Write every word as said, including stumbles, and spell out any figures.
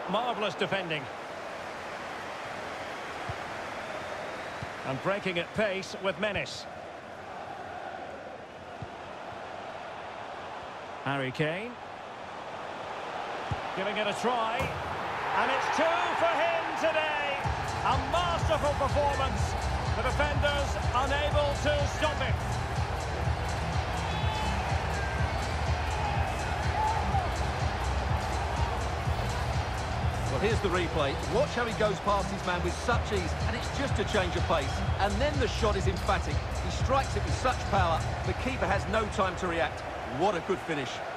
Marvellous defending. And breaking at pace with menace. Harry Kane. Giving it a try. And it's two for him today. A masterful performance. The defenders unable to stop it. Well, here's the replay. Watch how he goes past his man with such ease, and it's just a change of pace. And then the shot is emphatic. He strikes it with such power, the keeper has no time to react. What a good finish.